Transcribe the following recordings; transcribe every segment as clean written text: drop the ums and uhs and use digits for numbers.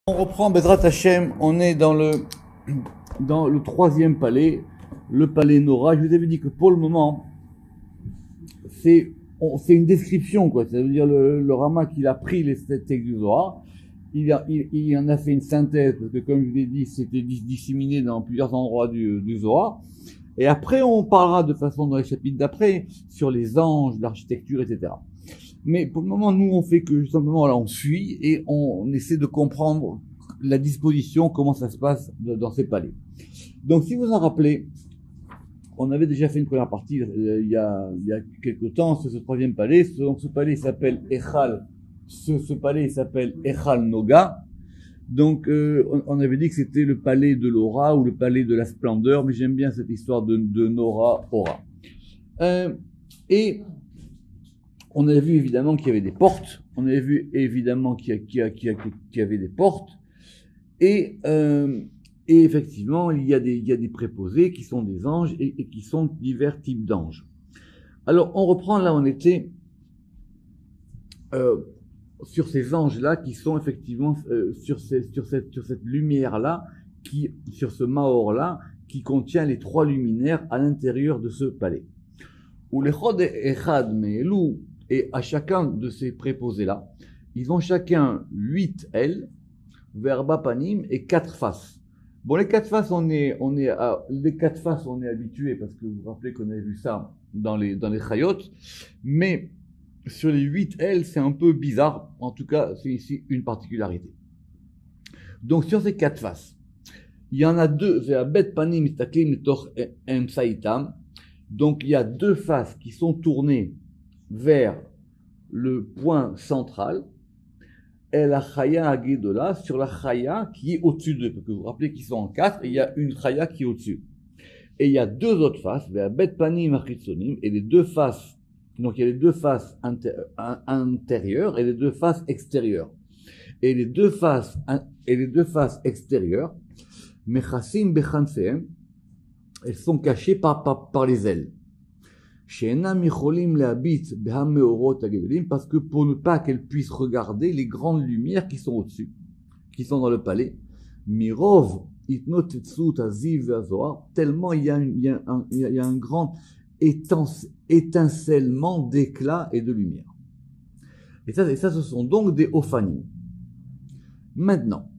On reprend Bezrat Hashem, on est dans le troisième palais, le palais Nora. Je vous avais dit que pour le moment, c'est une description, quoi. Ça veut dire le Rama qu'il a pris les sept textes du Zohar, il en a fait une synthèse, parce que comme je vous l'ai dit, c'était disséminé dans plusieurs endroits du Zohar. Et après, on parlera de façon dans les chapitres d'après sur les anges, l'architecture, etc. Mais pour le moment, nous, on fait que simplement, là, on suit et on essaie de comprendre la disposition, comment ça se passe dans ces palais. Donc, si vous en rappelez, on avait déjà fait une première partie il y a quelques temps sur ce troisième palais. Donc, ce palais s'appelle Echal. Ce palais s'appelle Echal Noga. Donc, on avait dit que c'était le palais de l'aura ou le palais de la splendeur, mais j'aime bien cette histoire de Nora Aura. Et on avait vu évidemment qu'il y avait des portes. On avait vu évidemment qu'il y avait des portes. Et effectivement, il y a des préposés qui sont des anges et qui sont divers types d'anges. Alors, on reprend là où on était sur ces anges-là qui sont effectivement sur cette lumière-là, sur ce Maor-là, qui contient les trois luminaires à l'intérieur de ce palais. Ou les Chod Echad Me'elu, et à chacun de ces préposés-là, ils ont chacun 8 ailes, verba panim et 4 faces. Bon, les 4 faces, on est habitué parce que vous vous rappelez qu'on avait vu ça dans les Chayot, mais sur les 8 ailes, c'est un peu bizarre. En tout cas, c'est ici une particularité. Donc, sur ces 4 faces, il y en a 2, bet panim istaklim toch emsaitam. Donc, il y a 2 faces qui sont tournées vers le point central, et la chaya agidola, sur la chaya qui est au-dessus d'eux, parce que vous vous rappelez qu'ils sont en 4, et il y a une chaya qui est au-dessus. Et il y a 2 autres faces, bet panim achitzonim, et les 2 faces, donc il y a les 2 faces intérieures et les 2 faces extérieures. Et les 2 faces extérieures, mechassim bechanseem, elles sont cachées par les ailes. Parce que pour ne pas qu'elles puissent regarder les grandes lumières qui sont au-dessus, qui sont dans le palais, mirov tellement il y a un grand étincellement d'éclat et de lumière. Et ça, ce sont donc des ophanim. Maintenant,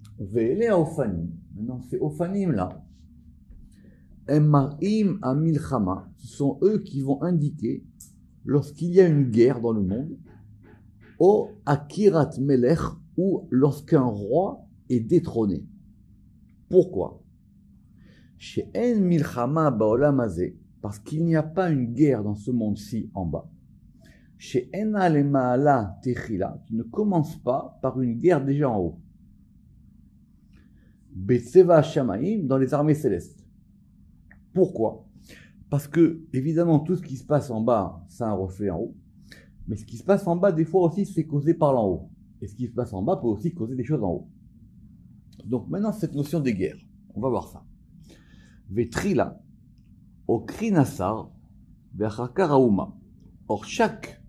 ces ophanim là, Emmarim à Milchama, ce sont eux qui vont indiquer lorsqu'il y a une guerre dans le monde, ou Akirat Melech, ou lorsqu'un roi est détrôné. Pourquoi? Chez En Milchama Baolam Hazeh, parce qu'il n'y a pas une guerre dans ce monde-ci en bas. Chez En Alemaala Techila, qui ne commence pas par une guerre déjà en haut. Betseva Shamaim, dans les armées célestes. Pourquoi? Parce que, évidemment, tout ce qui se passe en bas, ça a un reflet en haut. Mais ce qui se passe en bas, des fois aussi, c'est causé par l'en haut. Et ce qui se passe en bas peut aussi causer des choses en haut. Donc maintenant, cette notion des guerres, on va voir ça. Vetrila, Okrinassar, Vechakarauma. Or, chaque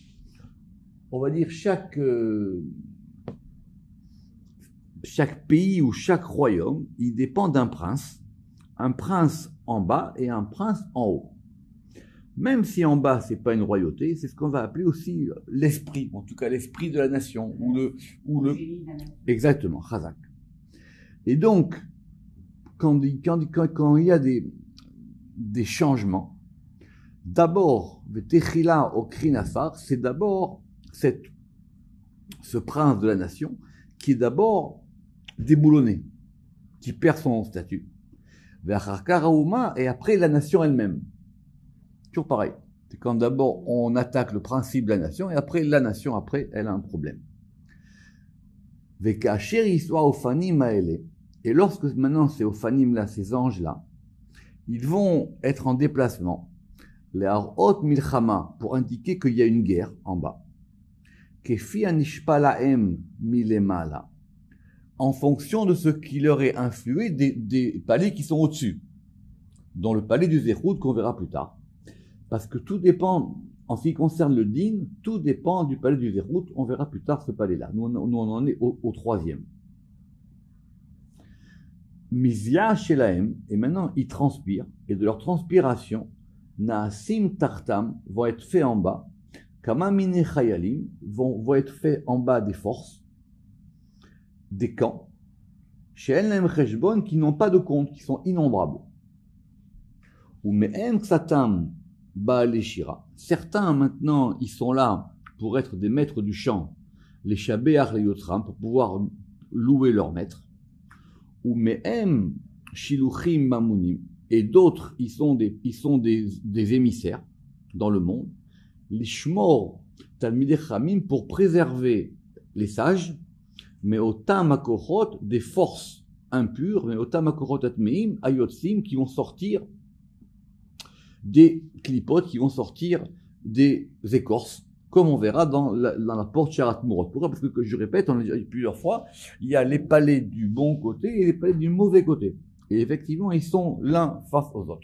pays ou chaque royaume, il dépend d'un prince en bas et un prince en haut. Même si en bas, c'est pas une royauté, c'est ce qu'on va appeler aussi l'esprit, en tout cas l'esprit de la nation, exactement, Chazak. Et donc, quand il y a des changements, d'abord, Techila au Krinafar, c'est d'abord ce prince de la nation qui est d'abord déboulonné, qui perd son statut. Et après la nation elle-même. Toujours pareil. C'est quand d'abord on attaque le principe de la nation et après la nation, elle a un problème. Et lorsque maintenant ces ophanim là, ces anges là, ils vont être en déplacement, les harot milchama, pour indiquer qu'il y a une guerre en bas. Kefi anishpalaem milemala, en fonction de ce qui leur est influé des palais qui sont au-dessus, dont le palais du Zéhoud qu'on verra plus tard. Parce que tout dépend, en ce qui concerne le din, tout dépend du palais du Zéhoud, on verra plus tard ce palais-là. Nous on en est au troisième. Mizya Shelaem, et maintenant ils transpirent, et de leur transpiration, Naasim Tartam vont être faits en bas, Kamamine Chayalim vont être faits en bas des forces, des camps, chez Elnem Cheshbon qui n'ont pas de compte, qui sont innombrables. Ou Me'em Ksatam Baaleshira. Certains maintenant, ils sont là pour être des maîtres du chant, les Shabéach les Yotram, pour pouvoir louer leur maître. Ou Me'em Shiluchim Mamunim. Et d'autres, ils sont des émissaires dans le monde. Les Shmor Talmidei Chamim pour préserver les sages, mais au Tamakorot des forces impures, mais au Tamakorot Atmeim, Ayotsim, qui vont sortir des clipotes, qui vont sortir des écorces, comme on verra dans la porte Sharat Murot. Pourquoi? Parce que je répète, on l'a dit plusieurs fois, il y a les palais du bon côté et les palais du mauvais côté. Et effectivement, ils sont l'un face aux autres.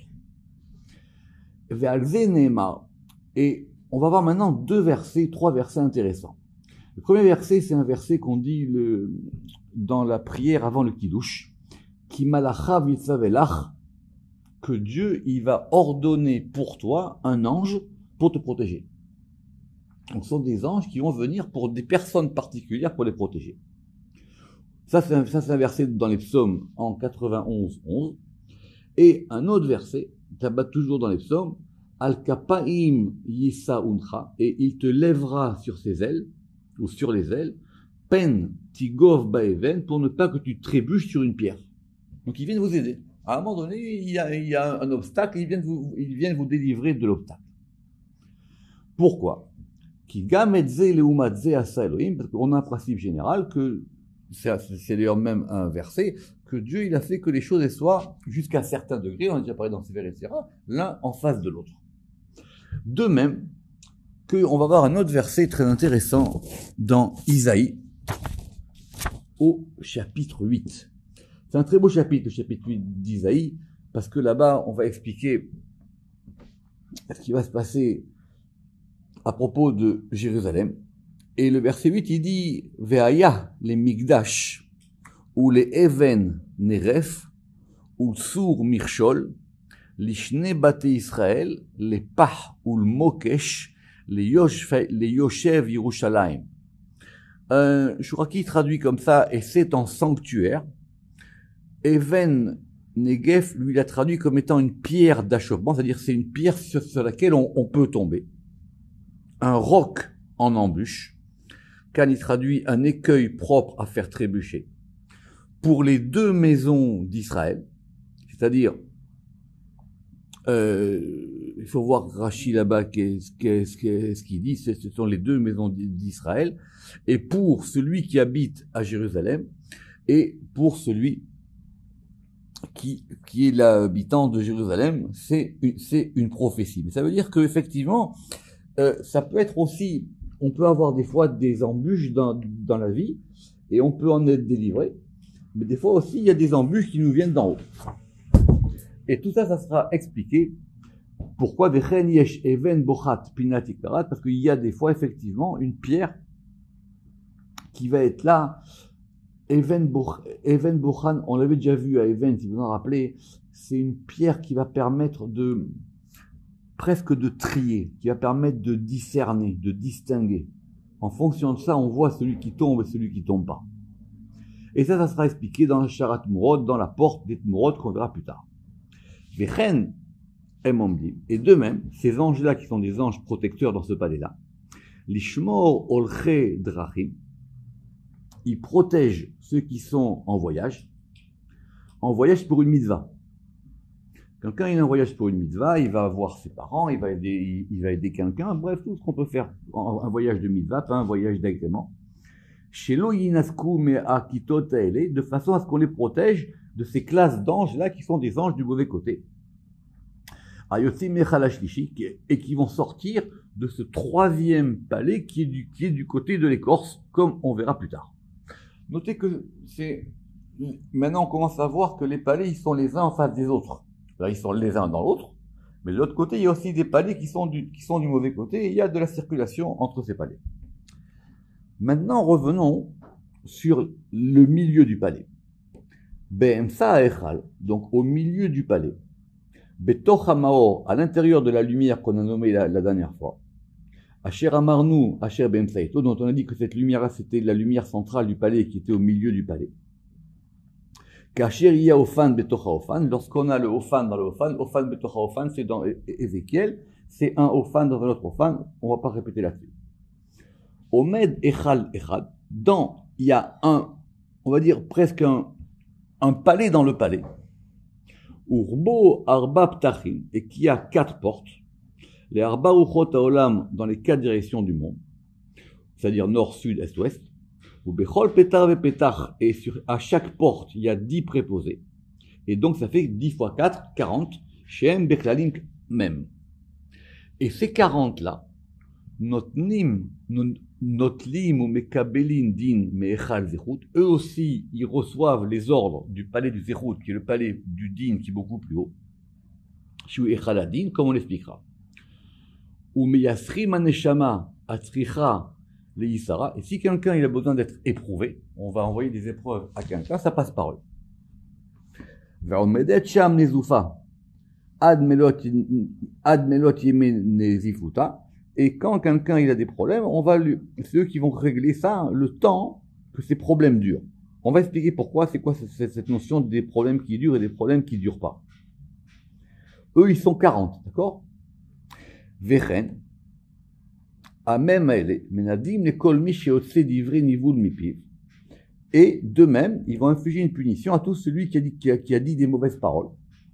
Et on va voir maintenant trois versets intéressants. Le premier verset, c'est un verset qu'on dit dans la prière avant le Kiddush, Ki malachav yitzavelach, que Dieu, il va ordonner pour toi un ange pour te protéger. Donc, ce sont des anges qui vont venir pour des personnes particulières pour les protéger. Ça, c'est un verset dans les psaumes en 91, 11. Et un autre verset, toujours dans les psaumes, Al-Kapaim Yisauncha, et il te lèvera sur ses ailes, ou sur les ailes, Pen Tigov Baeven, pour ne pas que tu trébuches sur une pierre. Donc ils viennent vous aider. À un moment donné, il y a un obstacle, ils viennent vous délivrer de l'obstacle. Pourquoi? Parce qu'on a un principe général que, c'est d'ailleurs même un verset, que Dieu il a fait que les choses soient jusqu'à certains degrés, on a déjà parlé dans ces versets, etc., l'un en face de l'autre. De même, qu'on va voir un autre verset très intéressant dans Isaïe, au chapitre 8. C'est un très beau chapitre, le chapitre 8 d'Isaïe, parce que là-bas, on va expliquer ce qui va se passer à propos de Jérusalem. Et le verset 8, il dit « Ve'aya les migdash, ou les even neref, ou sour mirchol, l'ishne bate Israël, les pah ou le mokesh, les yoshev Yerushalayim ». Chouraki traduit comme ça, et c'est en sanctuaire. Even Negef, lui, il a traduit comme étant une pierre d'achoppement, c'est-à-dire c'est une pierre sur laquelle on peut tomber. Un roc en embûche. Quand il traduit un écueil propre à faire trébucher. Pour les deux maisons d'Israël, c'est-à-dire, il faut voir Rachi là-bas, ce qu'il dit, ce sont les deux maisons d'Israël, et pour celui qui habite à Jérusalem, et pour celui qui est l'habitant de Jérusalem, c'est une prophétie. Mais ça veut dire qu'effectivement, ça peut être aussi, on peut avoir des fois des embûches dans la vie, et on peut en être délivré, mais des fois aussi, il y a des embûches qui nous viennent d'en haut. Et tout ça, ça sera expliqué. Pourquoi Vechen yesh even bochat pinat ikarat, parce qu'il y a des fois, effectivement, une pierre qui va être là. Even bochan, on l'avait déjà vu à Even, si vous en rappelez, c'est une pierre qui va permettre presque de trier, qui va permettre de discerner, de distinguer. En fonction de ça, on voit celui qui tombe et celui qui tombe pas. Et ça sera expliqué dans la Sharat Murot, dans la porte des Murot qu'on verra plus tard. Vechen emomdim. Et de même, ces anges-là qui sont des anges protecteurs dans ce palais-là, l'ishmor olche drachim, ils protègent ceux qui sont en voyage pour une mitzvah. Quelqu'un est en voyage pour une mitzvah, il va voir ses parents, il va aider quelqu'un, bref, tout ce qu'on peut faire. Un voyage de mitzvah, pas un voyage d'agrément. Shelo yinasku me'akitot haele, de façon à ce qu'on les protège de ces classes d'anges-là qui sont des anges du mauvais côté. Ayotzim mechalashlishi, et qui vont sortir de ce troisième palais qui est du côté de l'écorce, comme on verra plus tard. Notez que maintenant on commence à voir que les palais, ils sont les uns en face des autres. Là, ils sont les uns dans l'autre, mais de l'autre côté, il y a aussi des palais qui sont du mauvais côté, et il y a de la circulation entre ces palais. Maintenant, revenons sur le milieu du palais. Be'emsa echal, donc au milieu du palais. Betoch hamaor, à l'intérieur de la lumière qu'on a nommée la dernière fois. Asher amarnu, asher be'emsaito, dont on a dit que cette lumière-là, c'était la lumière centrale du palais qui était au milieu du palais. Kasher iya ofan betocha ofan, lorsqu'on a le ofan dans le ofan betocha ofan, c'est dans Ézéchiel, c'est un ofan dans un autre ofan, on va pas répéter là-dessus. Omed echal echad, il y a on va dire presque un palais dans le palais. Urbo arba ptachim, et qui a 4 portes. Les arba uchot haolam dans les 4 directions du monde, c'est-à-dire nord, sud, est, ouest. Ou bechol petar ve petach, et à chaque porte, il y a 10 préposés. Et donc, ça fait 10 fois 4, 40, shem beklalim même. Et ces 40-là, notlim ou mekabelin din meechal zechut, eux aussi, ils reçoivent les ordres du palais du zechut, qui est le palais du din, qui est beaucoup plus haut. Shu echal adin, comme on l'expliquera. Ou meyasrim aneshama atzricha les Yisara, et si quelqu'un il a besoin d'être éprouvé, on va envoyer des épreuves à quelqu'un, ça passe par eux. Ve'omedet sham nezufa, ad melot yemen nezifuta, et quand quelqu'un il a des problèmes, c'est eux qui vont régler ça le temps que ces problèmes durent. On va expliquer pourquoi, c'est quoi cette notion des problèmes qui durent et des problèmes qui durent pas. Eux ils sont 40, d'accord? Vechen, et de même, ils vont infliger une punition à tout celui qui a dit des mauvaises paroles.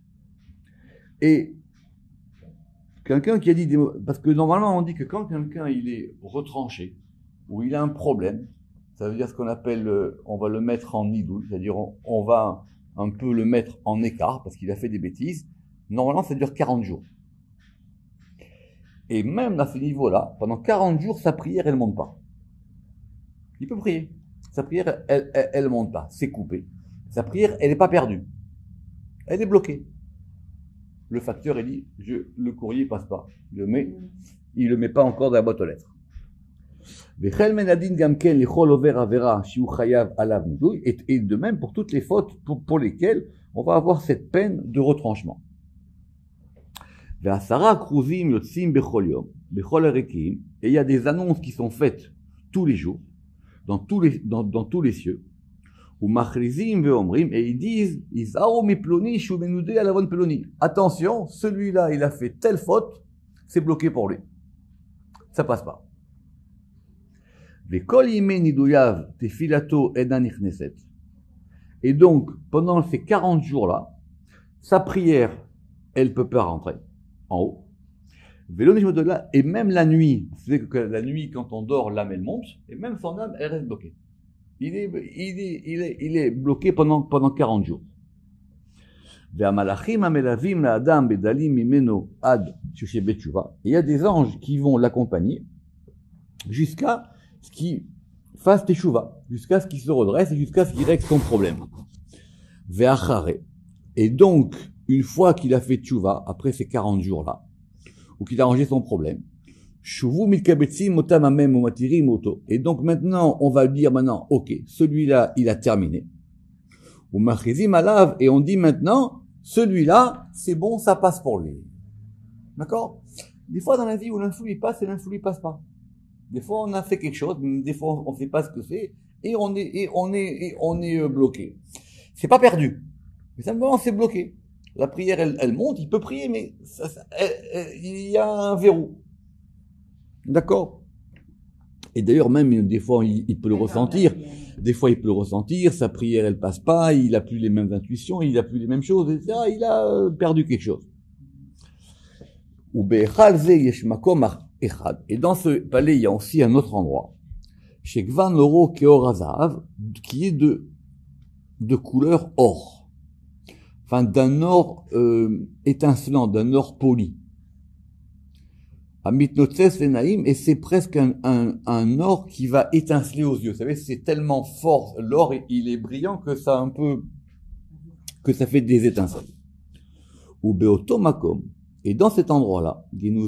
Et quelqu'un qui a dit parce que normalement on dit que quand quelqu'un il est retranché, ou il a un problème, ça veut dire ce qu'on appelle, on va le mettre en nidoul, c'est-à-dire on va un peu le mettre en écart, parce qu'il a fait des bêtises. Normalement ça dure 40 jours. Et même à ce niveau-là, pendant 40 jours, sa prière, elle ne monte pas. Il peut prier. Sa prière, elle ne monte pas. C'est coupé. Sa prière, elle n'est pas perdue. Elle est bloquée. Le facteur, il dit, le courrier ne passe pas. Il le met pas encore dans la boîte aux lettres. Et de même pour toutes les fautes pour lesquelles on va avoir cette peine de retranchement. Et il y a des annonces qui sont faites tous les jours, dans tous les cieux, et ils disent, attention, celui-là, il a fait telle faute, c'est bloqué pour lui. Ça passe pas. Et donc, pendant ces 40 jours-là, sa prière, elle peut pas rentrer en haut. Et même la nuit, vous savez que la nuit, quand on dort, l'âme, elle monte, et même son âme, elle reste bloquée. Il est bloqué pendant 40 jours. Et il y a des anges qui vont l'accompagner jusqu'à ce qu'il fasse teshuva, jusqu'à ce qu'il se redresse et jusqu'à ce qu'il règle son problème. Et donc, une fois qu'il a fait teshuva, après ces 40 jours-là, ou qu'il a rangé son problème, et donc maintenant, on va dire maintenant, ok, celui-là, il a terminé. Et on dit maintenant, celui-là, c'est bon, ça passe pour lui. D'accord? Des fois dans la vie où l'influx il passe et l'influx il passe pas. Des fois on a fait quelque chose, des fois on sait pas ce que c'est, et on est bloqué. C'est pas perdu. Mais simplement c'est bloqué. La prière, elle monte, il peut prier, mais il y a un verrou. D'accord? Et d'ailleurs, même des fois, il peut le ressentir. Des fois, il peut le ressentir, sa prière, elle passe pas, il a plus les mêmes intuitions, il a plus les mêmes choses, etc. Il a perdu quelque chose. Et dans ce palais, il y a aussi un autre endroit. Chez Gvan Oro Keorazav, qui est de couleur or. Enfin, d'un or étincelant, d'un or poli. Et c'est presque un or qui va étinceler aux yeux. Vous savez, c'est tellement fort, l'or, il est brillant que ça fait des étincelles. Ou beotomakom. Et dans cet endroit-là,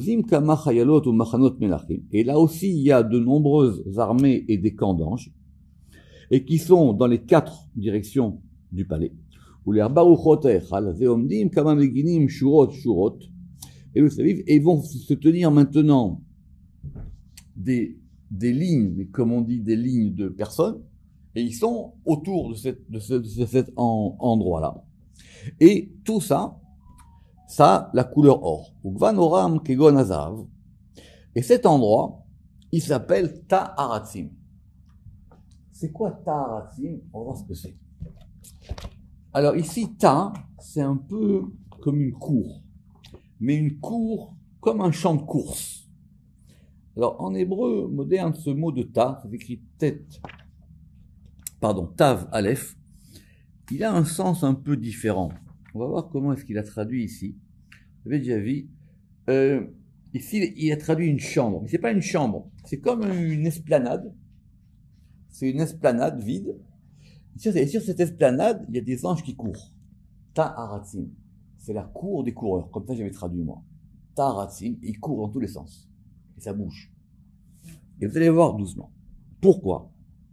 et là aussi, il y a de nombreuses armées et des camps d'anges, et qui sont dans les 4 directions du palais. Ou les baruchot echal, veomdim kama meginim shurot shurot. Et ils vont se tenir maintenant des lignes, mais comme on dit, des lignes de personnes, et ils sont autour de cet endroit-là. Et tout ça, la couleur or. Ugvanoram kegon azav. Et cet endroit, il s'appelle Ta'aratzim. C'est quoi Ta'aratzim? On va voir ce que c'est. Alors ici, Ta, c'est un peu comme une cour. Mais une cour comme un champ de course. Alors en hébreu moderne, ce mot de Ta, c'est écrit Tav Aleph, il a un sens un peu différent. On va voir comment est-ce qu'il a traduit ici. Vous avez déjà vu. Ici, il a traduit une chambre. Mais c'est pas une chambre, c'est comme une esplanade. C'est une esplanade vide. Et sur cette esplanade, il y a des anges qui courent. Ta'aratzim. C'est la cour des coureurs. Comme ça, j'avais traduit moi. Ta'aratzim, ils courent dans tous les sens. Et ça bouge. Et vous allez voir doucement. Pourquoi?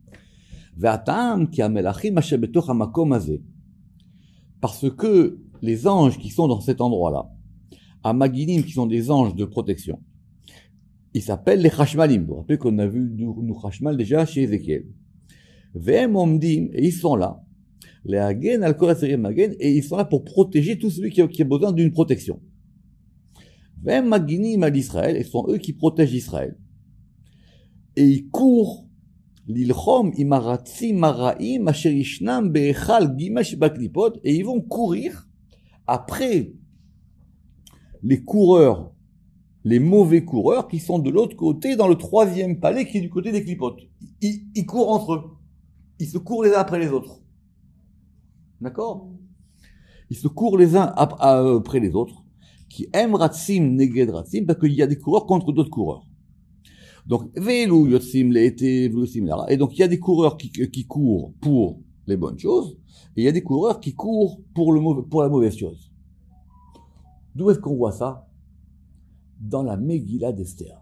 Parce que les anges qui sont dans cet endroit-là, à Maginim, qui sont des anges de protection, ils s'appellent les Chashmalim. Vous vous rappelez qu'on a vu nous Chashmal déjà chez Ézéchiel. V'hem omdim, et ils sont là. Les Hagen, al-Kol Magen, et ils sont là pour protéger tout celui qui a besoin d'une protection. V'hem Maginim al Israël, et ce sont eux qui protègent Israël. Et ils courent l'ilchom imaratzim maraim asher yishnam be'echal gimesh baklipot, et ils vont courir après les coureurs, les mauvais coureurs qui sont de l'autre côté, dans le troisième palais qui est du côté des clipotes. Ils courent entre eux. Ils se courent les uns après les autres. D'accord? Ils se courent les uns après les autres. Qui aiment ratsim neged ratsim, parce qu'il y a des coureurs contre d'autres coureurs. Donc, velu yotzim le'ete, velu lara. Et donc, il y a des coureurs qui courent pour les bonnes choses, et il y a des coureurs qui courent pour la mauvaise chose. D'où est-ce qu'on voit ça? Dans la Megillah d'Esther.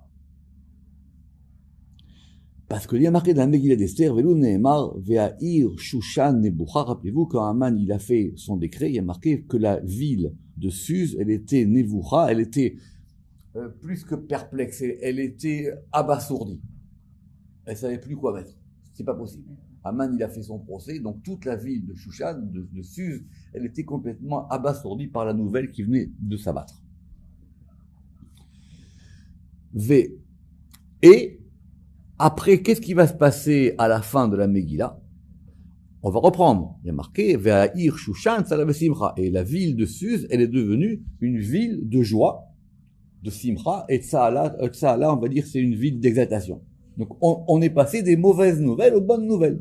Parce qu'il y a marqué dans la Megillah d'Esther, Velu Nehemar, Ve'a'ir Shushan Nebucha. Rappelez-vous, quand Haman, il a fait son décret, il y a marqué que la ville de Suse, elle était Nebucha, elle était plus que perplexe, elle était abasourdie. Elle savait plus quoi mettre. C'est pas possible. Haman, il a fait son procès, donc toute la ville de Shushan, de Suse, elle était complètement abasourdie par la nouvelle qui venait de s'abattre. Et après, qu'est-ce qui va se passer à la fin de la Megillah? On va reprendre. Il y a marqué Ve'a'ir Shushan Tzala Simcha. Et la ville de Suse, elle est devenue une ville de joie, de Simcha, et Tzala, on va dire, c'est une ville d'exaltation. Donc, on est passé des mauvaises nouvelles aux bonnes nouvelles.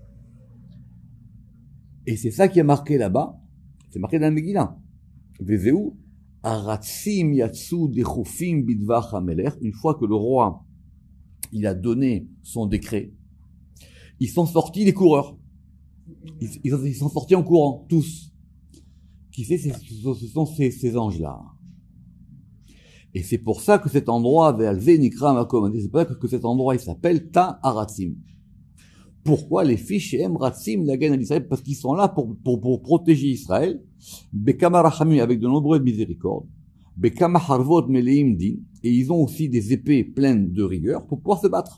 Et c'est ça qui est marqué là-bas. C'est marqué dans la Megillah. Vezeu Aratzim Yatsu Dechufim Bidvach HaMelech. Une fois que le roi il a donné son décret, ils sont sortis les coureurs. Ils sont sortis en courant, tous. Qui c'est? Ce sont ces anges-là. Et c'est pour ça que cet endroit, c'est pour ça que cet endroit, il s'appelle Ta'aratzim. Pourquoi les fiches aiment Ratzim, la gaine d'Israël? Parce qu'ils sont là pour protéger Israël. Bekama Rachamim, avec de nombreuses miséricordes. Bekama Harvot Meleim Din. Et ils ont aussi des épées pleines de rigueur pour pouvoir se battre.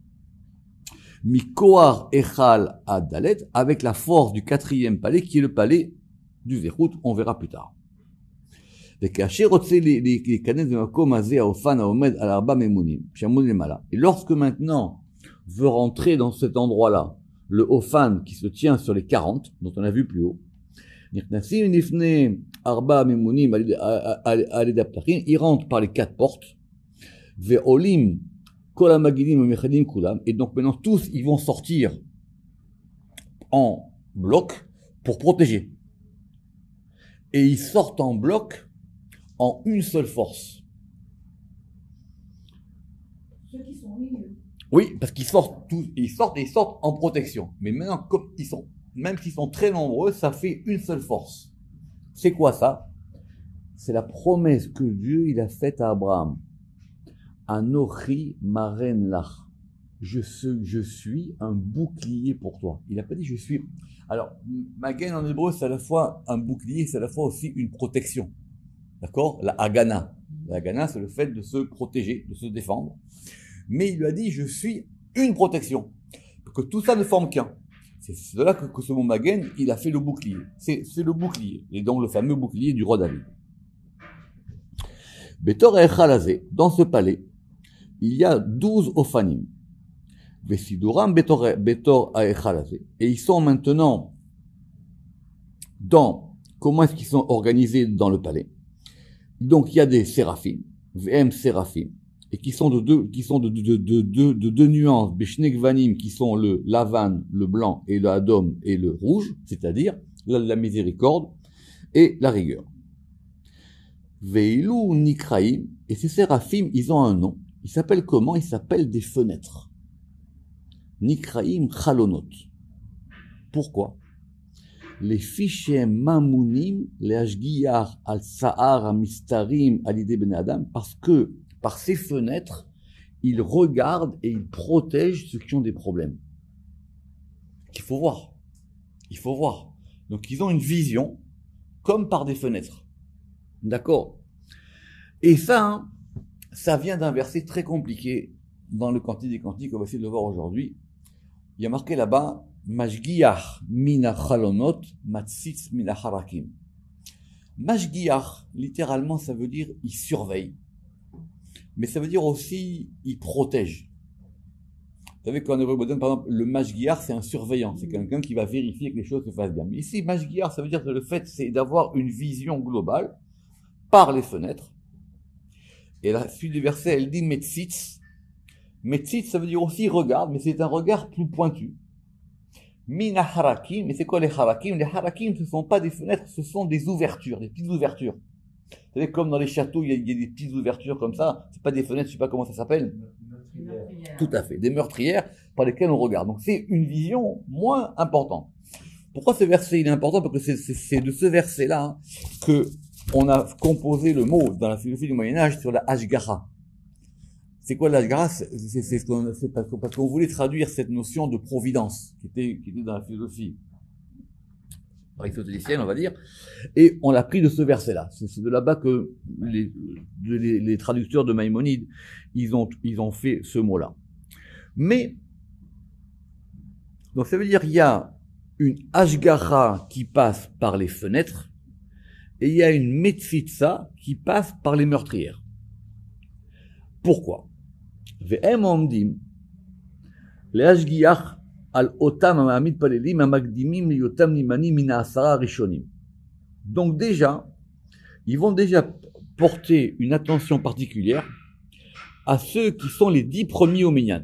Mikoar Echal Adalet, avec la force du quatrième palais, qui est le palais du Zéhout, on verra plus tard. Et lorsque maintenant veut rentrer dans cet endroit-là, le Ophan qui se tient sur les 40, dont on a vu plus haut, il rentre par les 4 portes, et donc maintenant tous ils vont sortir en bloc pour protéger. Et ils sortent en bloc en une seule force. Ceux qui sont au milieu. Oui, parce qu'ils sortent tous, ils sortent en protection. Mais maintenant, comme ils sont, même s'ils sont très nombreux, ça fait une seule force. C'est quoi ça? C'est la promesse que Dieu il a faite à Abraham. Anochi maren lach. je suis un bouclier pour toi. Il n'a pas dit je suis. Alors, Magen en hébreu, c'est à la fois un bouclier, c'est à la fois aussi une protection. D'accord? La Hagana. La Hagana, c'est le fait de se protéger, de se défendre. Mais il lui a dit je suis une protection. Que tout ça ne forme qu'un. C'est de là que ce mot Magen, il a fait le bouclier. C'est le bouclier. Et donc le fameux bouclier du roi David. Betor Echalazé, dans ce palais, il y a 12 Ophanim. Vesiduram Betor Echalazé. Et ils sont maintenant dans, comment est-ce qu'ils sont organisés dans le palais? Donc il y a des séraphim, VM séraphim, et qui sont de deux nuances, Beshnegvanim, qui sont le Lavan, le blanc, et le Adom, et le rouge, c'est-à-dire la miséricorde et la rigueur. Veilu Nikraim, et ces séraphim, ils ont un nom. Ils s'appellent comment? Ils s'appellent des fenêtres. Nikraim Chalonot. Pourquoi? Les fichiers mamounim, les hashgiyar al sa'ar amistarim alidé ben adam, parce que par ces fenêtres, ils regardent et ils protègent ceux qui ont des problèmes. Il faut voir. Il faut voir. Donc ils ont une vision comme par des fenêtres. D'accord? Et ça, ça vient d'un verset très compliqué dans le Cantique des Cantiques, on va essayer de le voir aujourd'hui. Il y a marqué là-bas, Mashgiach mina chalonot matzitz mina harakim. Mashgiach, littéralement, ça veut dire il surveille. Mais ça veut dire aussi il protège. Vous savez qu'en hébreu moderne, par exemple, le mashgiach, c'est un surveillant. C'est quelqu'un qui va vérifier que les choses se fassent bien. Mais ici, mashgiach, ça veut dire que le fait, c'est d'avoir une vision globale par les fenêtres. Et la suite du verset, elle dit metzitz. Metzitz, ça veut dire aussi regarde, mais c'est un regard plus pointu. Mina harakim, mais c'est quoi les harakim? Les harakim, ce ne sont pas des fenêtres, ce sont des ouvertures, des petites ouvertures. Vous savez, comme dans les châteaux, il y a des petites ouvertures comme ça, c'est pas des fenêtres, je sais pas comment ça s'appelle. Tout à fait, des meurtrières par lesquelles on regarde. Donc c'est une vision moins importante. Pourquoi ce verset il est important? Parce que c'est de ce verset-là que on a composé le mot dans la philosophie du Moyen-Âge sur la hashgacha. C'est quoi l'hashgacha? C'est ce qu'on a fait parce qu'on voulait traduire cette notion de providence qui était dans la philosophie aristotélicienne, on va dire, et on l'a pris de ce verset-là. C'est de là-bas que les traducteurs de Maïmonide, ils ont fait ce mot-là. Mais, donc ça veut dire il y a une hashgacha qui passe par les fenêtres, et il y a une metzitza qui passe par les meurtrières. Pourquoi? Ve'em omdim, les hashgiach al otam amamid palelim amagdimim liyotam nimani mina asara rishonim. Donc déjà, ils vont déjà porter une attention particulière à ceux qui sont les 10 premiers au minyan.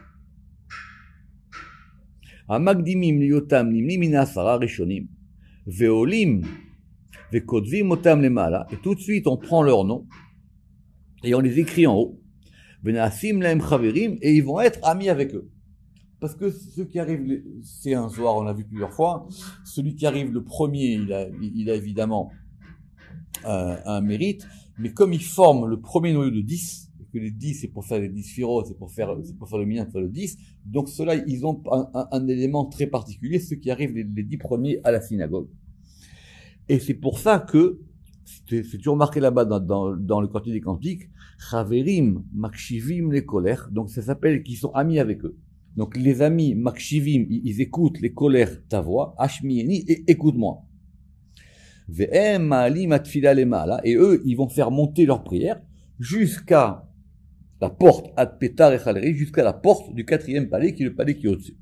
Amagdimim liyotam nimani mina asara rishonim. Ve'olim ve'kodvim otam lemala. Et tout de suite, on prend leur nom et on les écrit en haut. Ve'nasim lahem chaverim, et ils vont être amis avec eux. Parce que ceux qui arrivent, c'est un soir, on l'a vu plusieurs fois, celui qui arrive le premier, il a évidemment un mérite, mais comme il forme le premier noyau de 10, et que les 10 c'est pour faire les 10 sphiros, c'est pour faire le minyan, pour faire le 10, donc ceux-là, ils ont un élément très particulier, ceux qui arrivent les 10 premiers à la synagogue. Et c'est pour ça que, c'est toujours marqué là-bas dans le Cantique des Cantiques, Chaverim, Makshivim, les colères, donc ça s'appelle qu'ils sont amis avec eux. Donc les amis Makshivim, ils écoutent les colères ta voix, Hashmieni, et écoute-moi. Ve'em ma'alim atfila lema'ala, et eux, ils vont faire monter leur prière jusqu'à la porte, ad petar echaleri, jusqu'à la porte du 4e palais, qui est le palais qui est au-dessus.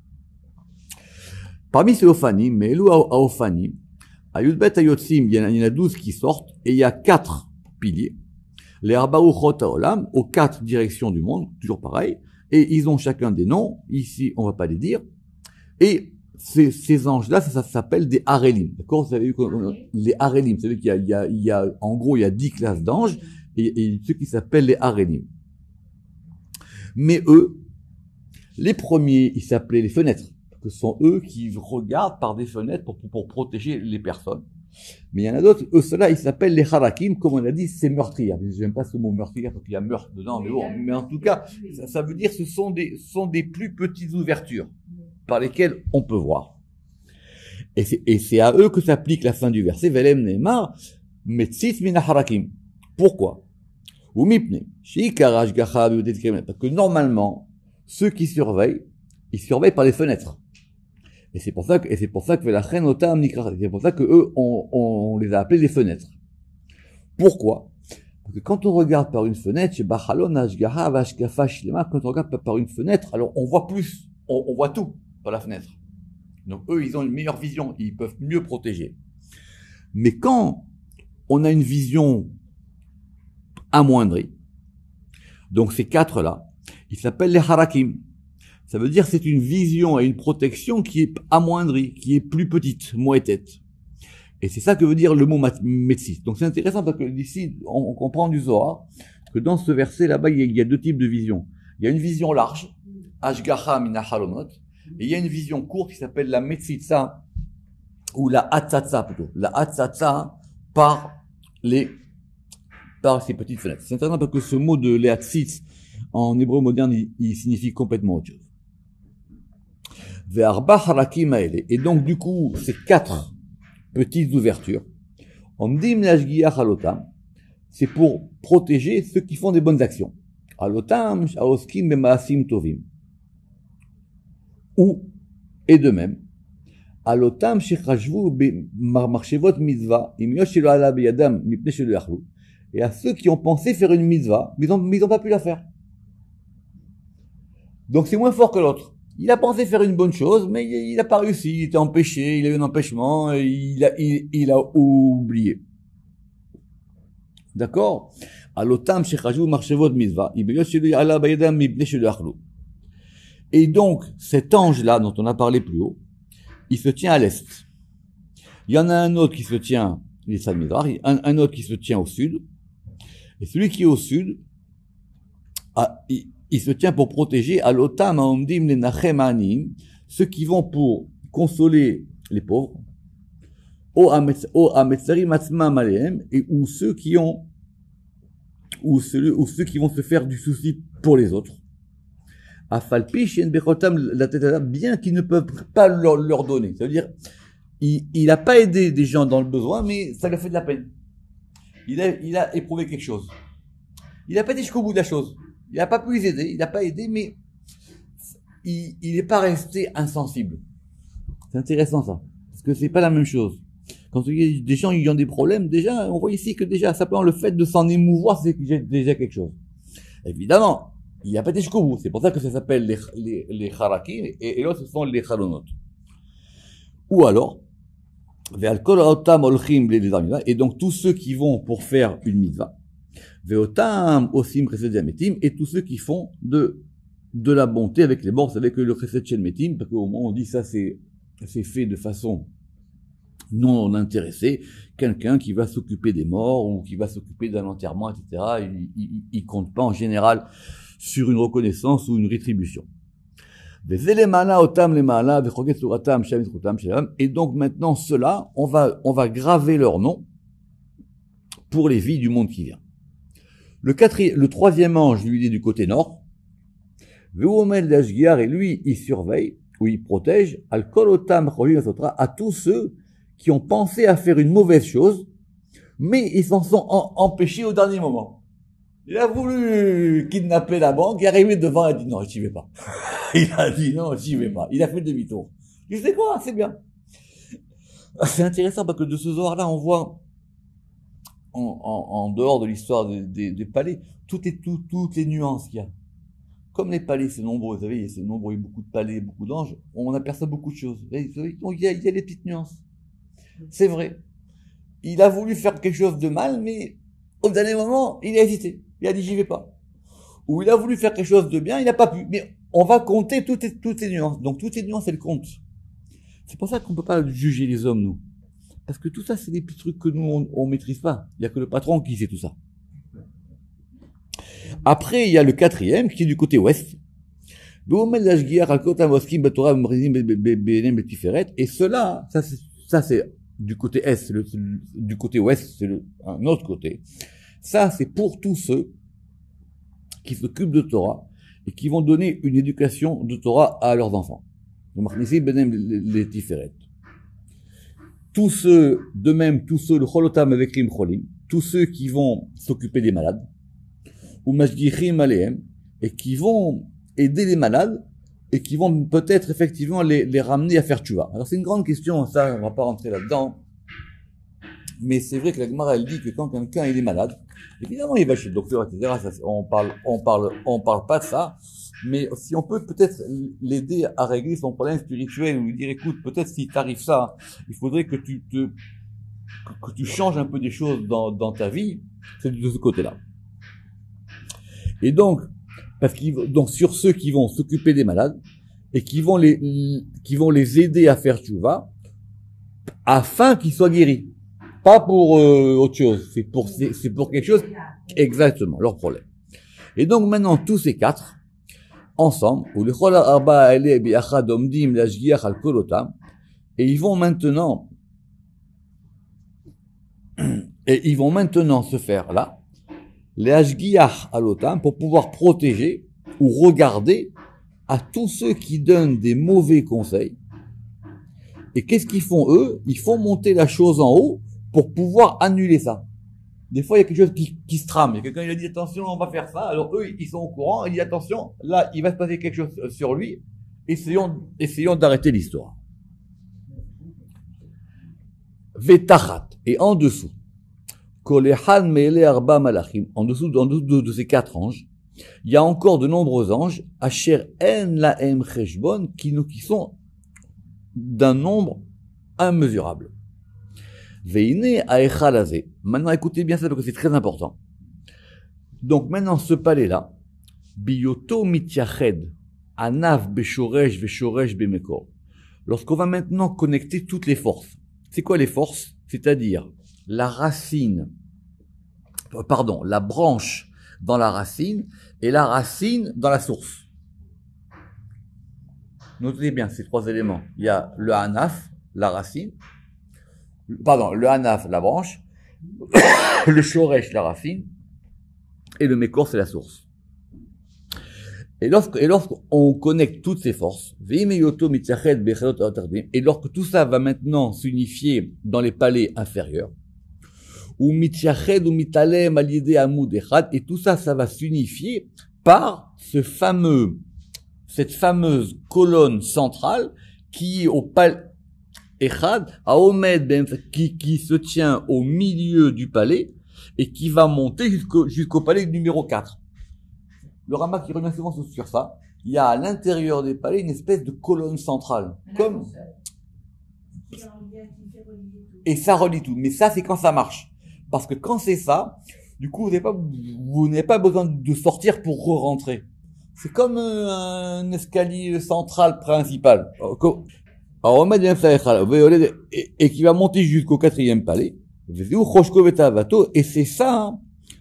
Parmi ces Ophanim, mais Elou à Ophanim, à Yudbet Ayotzim, il y en a 12 qui sortent, et il y a 4 piliers. Les Arbaouchot Haolam, aux 4 directions du monde, toujours pareil, et ils ont chacun des noms, ici on va pas les dire, et ces anges-là, ça s'appelle des Harelim, d'accord? Vous savez, les Harelim, vous savez qu'il y a, en gros, il y a 10 classes d'anges, et ceux qui s'appellent les Harelim. Mais eux, les premiers, ils s'appelaient les fenêtres, que ce sont eux qui regardent par des fenêtres pour protéger les personnes. Mais il y en a d'autres, eux, ceux-là, ils s'appellent les harakim, comme on a dit, c'est meurtrières. J'aime pas ce mot meurtrière parce qu'il y a meurtre dedans, mais bon. Mais en tout cas, ça veut dire que ce sont des plus petites ouvertures par lesquelles on peut voir. Et c'est à eux que s'applique la fin du verset, Velem Neymar, Metzit Mina Harakim. Pourquoi? Ou Mipne. Parce que normalement, ceux qui surveillent, ils surveillent par les fenêtres. Et c'est pour ça que c'est pour ça que eux, on les a appelés les fenêtres. Pourquoi? Parce que quand on regarde par une fenêtre, quand on regarde par une fenêtre, alors on voit plus, on voit tout par la fenêtre. Donc eux, ils ont une meilleure vision, ils peuvent mieux protéger. Mais quand on a une vision amoindrie, donc ces quatre-là, ils s'appellent les harakim. Ça veut dire c'est une vision et une protection qui est amoindrie, qui est plus petite, moins tête. Et c'est ça que veut dire le mot metzit. Donc c'est intéressant parce que d'ici, on comprend du Zohar que dans ce verset là-bas, il y a deux types de visions. Il y a une vision large, Ashgacha mina halonot, et il y a une vision courte qui s'appelle la metzitza, ou la hatzatza plutôt. La hatzatza par ces petites fenêtres. C'est intéressant parce que ce mot de lehatzitz, en hébreu moderne, il signifie complètement autre chose. Et donc, du coup, ces quatre petites ouvertures, c'est pour protéger ceux qui font des bonnes actions. Ou, et de même, et à ceux qui ont pensé faire une mitzvah, mais ils n'ont pas pu la faire. Donc c'est moins fort que l'autre. Il a pensé faire une bonne chose, mais il n'a pas réussi, il était empêché, il a eu un empêchement, et il a oublié. D'accord? Et donc, cet ange-là, dont on a parlé plus haut, il se tient à l'est. Il y en a un autre qui se tient, un autre qui se tient au sud, et celui qui est au sud, il se tient pour protéger à l'otam aomdim les nachem anim, ceux qui vont pour consoler les pauvres, ou ametzarim atzmam alehem, et ou ceux qui vont se faire du souci pour les autres. Afalpi shen bechotam la tête, bien qu'ils ne peuvent pas leur donner. Ça veut dire, il n'a pas aidé des gens dans le besoin, mais ça lui a fait de la peine. Il a éprouvé quelque chose. Il n'a pas été jusqu'au bout de la chose. Il n'a pas pu les aider, il n'a pas aidé, mais il n'est pas resté insensible. C'est intéressant ça, parce que c'est pas la même chose. Quand il y a des gens qui ont des problèmes, déjà, on voit ici que déjà, simplement le fait de s'en émouvoir, c'est déjà quelque chose. Évidemment, il n'a pas été jusqu'au bout. C'est pour ça que ça s'appelle les harakim, et l'autre, ce sont les halonot. Ou alors, et donc tous ceux qui vont pour faire une mitzvah, Veotam osim chesed yametim, et tous ceux qui font de la bonté avec les morts. Vous savez que le chesed shel metim, parce qu'au moment on dit ça, c'est fait de façon non intéressée. Quelqu'un qui va s'occuper des morts ou qui va s'occuper d'un enterrement, etc. Il compte pas en général sur une reconnaissance ou une rétribution. Et donc maintenant ceux-là, on va graver leur nom pour les vies du monde qui vient. Le troisième ange, lui, est du côté nord. Et lui, il surveille, ou il protège, à tous ceux qui ont pensé à faire une mauvaise chose, mais ils s'en sont empêchés au dernier moment. Il a voulu kidnapper la banque, il est arrivé devant, il a dit non, j'y vais pas. Il a dit non, j'y vais pas. Il a fait demi-tour. Tu sais quoi, c'est bien. C'est intéressant parce que de ce Zohar-là, on voit, en dehors de l'histoire des palais, toutes les nuances qu'il y a. Comme les palais, c'est nombreux, vous savez, c'est nombreux, il y a beaucoup de palais, beaucoup d'anges, on aperçoit beaucoup de choses. Il y a les petites nuances. C'est vrai. Il a voulu faire quelque chose de mal, mais au dernier moment, il a hésité. Il a dit j'y vais pas. Ou il a voulu faire quelque chose de bien, il n'a pas pu. Mais on va compter toutes ces nuances. Donc toutes ces nuances, elles comptent. C'est pour ça qu'on peut pas juger les hommes, nous. Parce que tout ça, c'est des petits trucs que nous, on maîtrise pas. Il y a que le patron qui sait tout ça. Après, il y a le quatrième, qui est du côté ouest. Et cela, ça c'est du côté est, du côté ouest, c'est un autre côté. Ça, c'est pour tous ceux qui s'occupent de Torah et qui vont donner une éducation de Torah à leurs enfants. Les Tiferet. Tous ceux, de même, tous ceux, le Cholotam avec Rim Cholim, tous ceux qui vont s'occuper des malades, ou Mashgichim Alehem, et qui vont aider les malades, et qui vont peut-être effectivement les ramener à faire tchouva. Alors c'est une grande question, ça, on va pas rentrer là-dedans. Mais c'est vrai que la Gemara, elle dit que quand quelqu'un il est malade, évidemment il va chez le docteur, etc. Ça, on parle pas de ça. Mais si on peut peut-être l'aider à régler son problème spirituel, ou lui dire, écoute, peut-être si t'arrive ça, il faudrait que tu changes un peu des choses dans ta vie, c'est de ce côté-là. Et donc, donc sur ceux qui vont s'occuper des malades, et qui vont les aider à faire tchouva, afin qu'ils soient guéris. Pas pour autre chose, c'est pour quelque chose, exactement, leur problème. Et donc maintenant, tous ces quatre, ensemble, et ils vont maintenant se faire là, les hashgiach alotam, pour pouvoir protéger ou regarder à tous ceux qui donnent des mauvais conseils. Et qu'est-ce qu'ils font eux? Ils font monter la chose en haut pour pouvoir annuler ça. Des fois, il y a quelque chose qui se trame. Il y a quelqu'un qui a dit attention, on va faire ça. Alors eux, ils sont au courant. Il dit attention, là, il va se passer quelque chose sur lui. Essayons d'arrêter l'histoire. Vetachat. Et en dessous, Kolehan Meele Arba Malachim. En dessous de ces quatre anges, il y a encore de nombreux anges, Asher En Laem Cheshbon, qui sont d'un nombre immesurable. Veine Aechalazé. Maintenant, écoutez bien ça parce que c'est très important. Donc maintenant, ce palais-là, Biyoto Mityached, Anav Beshoresh Veshoresh Bemekor. Lorsqu'on va maintenant connecter toutes les forces. C'est quoi les forces? C'est-à-dire la branche dans la racine et la racine dans la source. Notez bien ces trois éléments. Il y a le Anaf, la racine, le Anaf, la branche, le Shoresh, la racine, et le Mekor, c'est la source. Et lorsqu'on connecte toutes ces forces, et lorsque tout ça va maintenant s'unifier dans les palais inférieurs, et tout ça, ça va s'unifier par cette fameuse colonne centrale qui est au palais Echad, qui se tient au milieu du palais et qui va monter jusqu'au palais numéro 4. Le Rama qui revient souvent sur ça, il y a à l'intérieur des palais une espèce de colonne centrale. Et ça relie tout. Mais ça, c'est quand ça marche. Parce que quand c'est ça, du coup, vous n'avez pas besoin de sortir pour re-rentrer. C'est comme un escalier central principal. Et qui va monter jusqu'au 4e palais. Et c'est ça,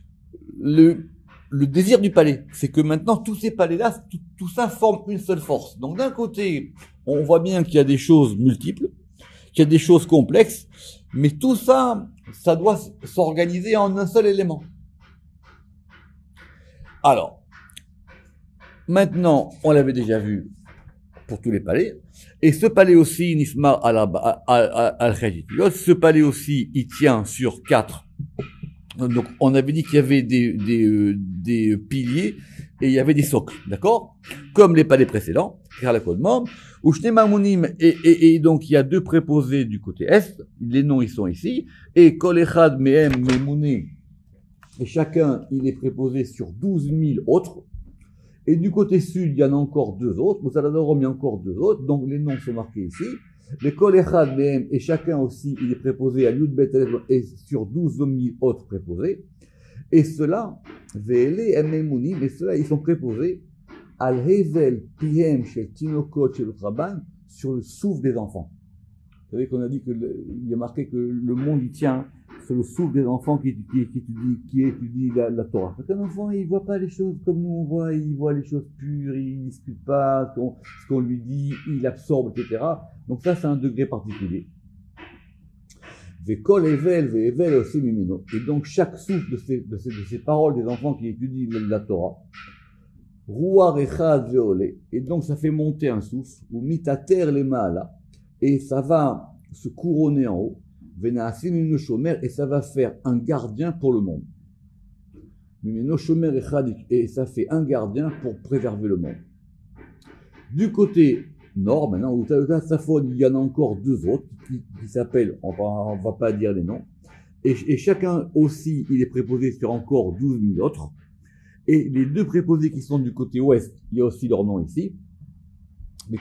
le désir du palais. C'est que maintenant, tous ces palais-là, tout ça forme une seule force. Donc d'un côté, on voit bien qu'il y a des choses multiples, qu'il y a des choses complexes, mais tout ça, ça doit s'organiser en un seul élément. Alors, maintenant, on l'avait déjà vu pour tous les palais, et ce palais aussi, Nismar al-Khajitiyot, ce palais aussi, il tient sur 4. Donc, on avait dit qu'il y avait des piliers, et il y avait des socles, d'accord? Comme les palais précédents, et donc il y a 2 préposés du côté est, les noms ils sont ici, et Kol Echad Mehem Memouné, et chacun il est préposé sur 12 000 autres, et du côté sud il y en a encore 2 autres, au Saladarom il y a encore 2 autres, donc les noms sont marqués ici, les Kol Echad Mehem, et chacun aussi il est préposé à Yud Bet et sur 12 000 autres préposés, et ceux-là, Ve'ele Memounim, et ceux-là ils sont préposés Al-Hevel Pihem Shel Tinokot Shel Rabban, sur le souffle des enfants. Vous savez qu'on a dit il y a marqué que le monde il tient c'est le souffle des enfants qui étudie la Torah. Parce qu'un enfant, il voit pas les choses comme nous on voit, il voit les choses pures, il discute pas ce qu'on lui dit, il absorbe, etc. Donc ça, c'est un degré particulier. Vekol evel, ve'evel aussi mimino. Et donc, chaque souffle de ces paroles des enfants qui étudient la Torah, Ruar echad ve'ole. Et donc, ça fait monter un souffle, ou mitater les ma'ala, et ça va se couronner en haut, vena'asin une shomer, et ça va faire un gardien pour le monde. Mimino shomer echad, et ça fait un gardien pour préserver le monde. Du côté nord, maintenant, au Talmud Safon, il y en a encore deux autres qui s'appellent, on va pas dire les noms, et chacun aussi, il est préposé sur encore 12 000 autres, et les deux préposés qui sont du côté ouest, il y a aussi leur nom ici, mais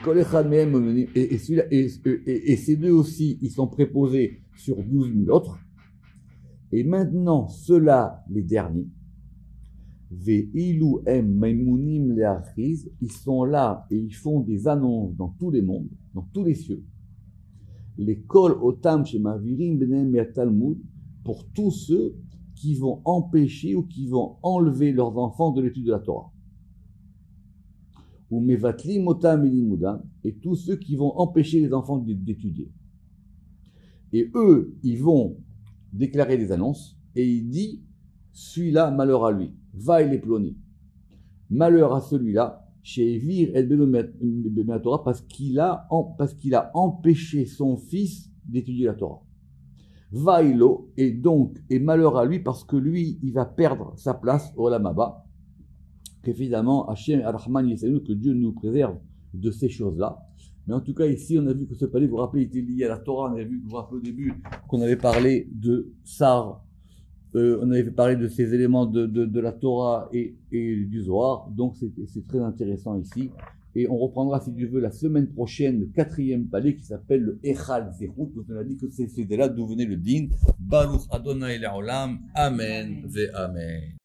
et ces deux aussi, ils sont préposés sur 12 000 autres, et maintenant, ceux-là, les derniers, Ve'ilu em maimounim le'achiz, ils sont là et ils font des annonces dans tous les mondes, dans tous les cieux. Les kol otam shemavirim benem Talmud, pour tous ceux qui vont empêcher ou qui vont enlever leurs enfants de l'étude de la Torah. Ou mevatlim otam elimudam, et tous ceux qui vont empêcher les enfants d'étudier. Et eux, ils vont déclarer des annonces et il dit, celui-là, malheur à lui. Va il est ploni. Malheur à celui-là, chez Evir El Beno Torah, parce qu'il a empêché son fils d'étudier la Torah. Va ilo, et malheur à lui, parce que lui, il va perdre sa place au Lamaba. Qu'évidemment, Hachem Ar-Rahman Yisraël, que Dieu nous préserve de ces choses-là. Mais en tout cas, ici, on a vu que ce palais, vous vous rappelez, était lié à la Torah. On a vu, vous vous rappelez au début, qu'on avait parlé de Sar. On avait parlé de ces éléments de la Torah et du Zohar, donc c'est très intéressant ici. Et on reprendra, si Dieu veut, la semaine prochaine, le 4e palais qui s'appelle le Echal Zehut. Donc on a dit que c'est de là d'où venait le din. Baruch Adonai Le'olam. Amen ve Amen.